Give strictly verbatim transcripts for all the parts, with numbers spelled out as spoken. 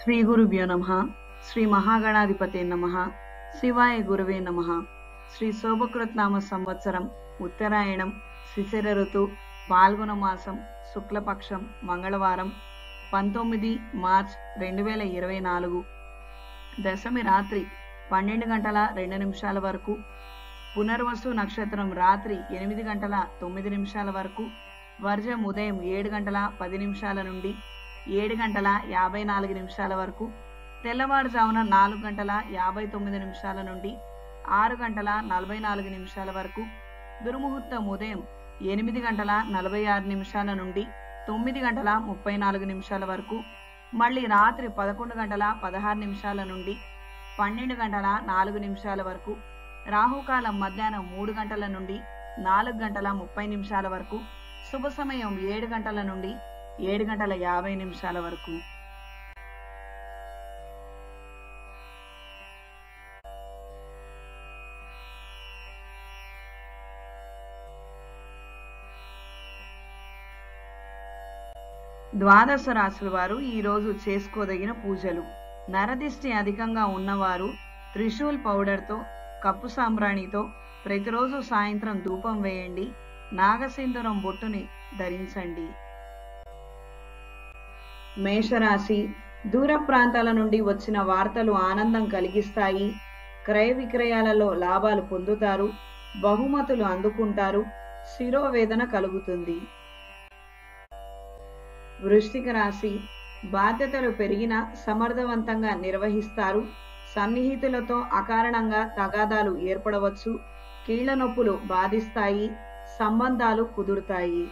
శ్రీ గురుభ్యో నమః. శ్రీ మహాగణాధిపతే నమః. శివాయ గురువే నమః. శ్రీ శోభకృత్నామ సంవత్సరం ఉత్తరాయణం శిశిర ఋతు పాల్గొన మాసం శుక్లపక్షం మంగళవారం పంతొమ్మిది మార్చ్ రెండు వేల ఇరవై నాలుగు దశమి రాత్రి పన్నెండు గంటల రెండు నిమిషాల వరకు, పునర్వసు నక్షత్రం రాత్రి ఎనిమిది గంటల తొమ్మిది నిమిషాల వరకు, వర్జం ఉదయం ఏడు గంటల పది నిమిషాల నుండి ఏడు గంటల యాభై నాలుగు నిమిషాల వరకు, తెల్లవారుజామున నాలుగు గంటల యాభై తొమ్మిది నిమిషాల నుండి ఆరు గంటల నలభై నాలుగు నిమిషాల వరకు, దుర్ముహూర్తం ఉదయం ఎనిమిది గంటల నలభై ఆరు నిమిషాల నుండి తొమ్మిది గంటల ముప్పై నాలుగు నిమిషాల వరకు, మళ్ళీ రాత్రి పదకొండు గంటల పదహారు నిమిషాల నుండి పన్నెండు గంటల నాలుగు నిమిషాల వరకు, రాహుకాలం మధ్యాహ్నం మూడు గంటల నుండి నాలుగు గంటల ముప్పై నిమిషాల వరకు, శుభ సమయం ఏడు గంటల నుండి ఏడు గంటల యాభై నిమిషాల వరకు. ద్వాదశ రాశుల వారు ఈ రోజు చేసుకోదగిన పూజలు. నరదిష్టి అధికంగా ఉన్నవారు త్రిశూల్ పౌడర్తో కప్పు సాంబ్రాణితో ప్రతిరోజు సాయంత్రం ధూపం వేయండి. నాగసింధూరం బొట్టుని ధరించండి. మేషరాశి, దూర ప్రాంతాల నుండి వచ్చిన వార్తలు ఆనందం కలిగిస్తాయి. క్రయ విక్రయాలలో లాభాలు పొందుతారు. బహుమతులు అందుకుంటారు. శిరోవేదన కలుగుతుంది. వృశ్చిక రాశి, బాధ్యతలు పెరిగినా సమర్థవంతంగా నిర్వహిస్తారు. సన్నిహితులతో అకారణంగా తగాదాలు ఏర్పడవచ్చు. కీళ్ల నొప్పులు బాధిస్తాయి. సంబంధాలు కుదురుతాయి.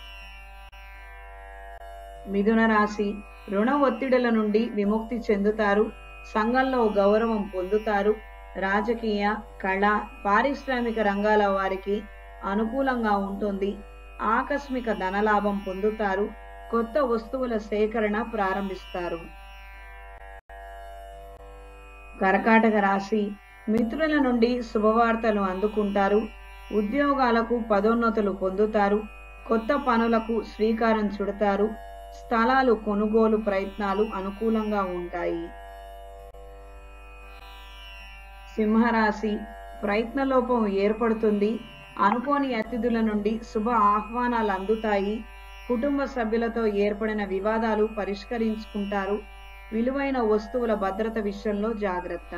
మిథున రాశి, రుణ ఒత్తిడుల నుండి విముక్తి చెందుతారు. సంఘంలో గౌరవం పొందుతారు. రాజకీయ, కళ, పారిశ్రామిక రంగాల వారికి అనుకూలంగా ఉంటుంది. ఆకస్మిక ధనలాభం పొందుతారు. కొత్త వస్తువుల సేకరణ ప్రారంభిస్తారు. కర్కాటక రాశి, మిత్రుల నుండి శుభవార్తలు అందుకుంటారు. ఉద్యోగాలకు పదోన్నతులు పొందుతారు. కొత్త పనులకు శ్రీకారం చుడతారు. స్థలాలు కొనుగోలు ప్రయత్నాలు అనుకూలంగా ఉంటాయి. సింహరాశి, ప్రయత్నలోపం ఏర్పడుతుంది. అనుకోని అతిథుల నుండి శుభ ఆహ్వానాలు అందుతాయి. కుటుంబ సభ్యులతో ఏర్పడిన వివాదాలు పరిష్కరించుకుంటారు. విలువైన వస్తువుల భద్రత విషయంలో జాగ్రత్త.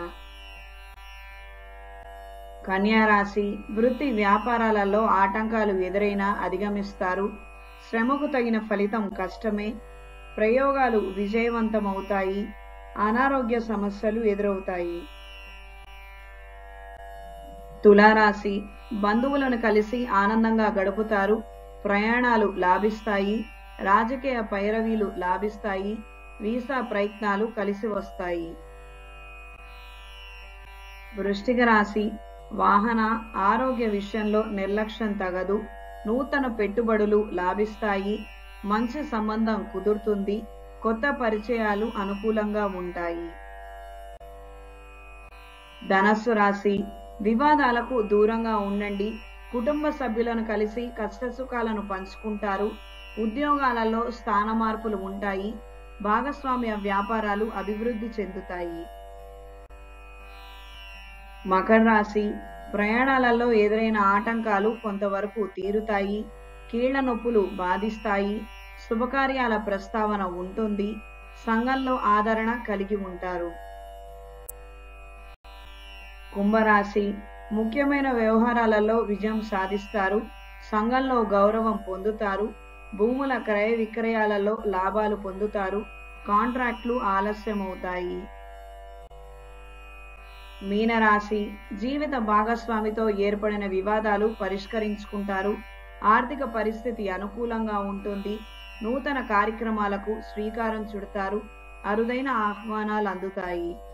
కన్యారాశి, వృత్తి వ్యాపారాలలో ఆటంకాలు ఎదురైనా అధిగమిస్తారు. శ్రమకు తగిన ఫలితం కష్టమే. ప్రయోగాలు విజయవంతమవుతాయి. అనారోగ్య సమస్యలు ఎదురవుతాయి. తులారాశి, బంధువులను కలిసి ఆనందంగా గడుపుతారు. ప్రయాణాలు లాభిస్తాయి. రాజకీయ పైరవీలు లాభిస్తాయి. వీసా ప్రయత్నాలు కలిసి వస్తాయి. వృశ్చిక రాశి, వాహన ఆరోగ్య విషయంలో నిర్లక్ష్యం తగదు. నూతన పెట్టుబడులు లాభిస్తాయి. మంచి సంబంధం కుదురుతుంది. కొత్త పరిచయాలు అనుకూలంగా ఉంటాయి. ధనస్సు రాశి, వివాదాలకు దూరంగా ఉండండి. కుటుంబ సభ్యులను కలిసి కష్టసుఖాలను పంచుకుంటారు. ఉద్యోగాలలో స్థాన మార్పులు ఉంటాయి. భాగస్వామ్య వ్యాపారాలు అభివృద్ధి చెందుతాయి. మకర రాశి, ప్రయాణాలలో ఎదురైన ఆటంకాలు కొంతవరకు తీరుతాయి. కీళ్ల నొప్పులు బాధిస్తాయి. శుభకార్యాల ప్రస్తావన ఉంటుంది. సంఘంలో ఆదరణ కలిగి ఉంటారు. కుంభరాశి, ముఖ్యమైన వ్యవహారాలలో విజయం సాధిస్తారు. సంఘంలో గౌరవం పొందుతారు. భూముల క్రయ విక్రయాలలో లాభాలు పొందుతారు. కాంట్రాక్ట్లు ఆలస్యమవుతాయి. మీనరాశి, జీవిత భాగస్వామితో ఏర్పడిన వివాదాలు పరిష్కరించుకుంటారు. ఆర్థిక పరిస్థితి అనుకూలంగా ఉంటుంది. నూతన కార్యక్రమాలకు శ్రీకారం చుడతారు. అరుదైన ఆహ్వానాలు అందుతాయి.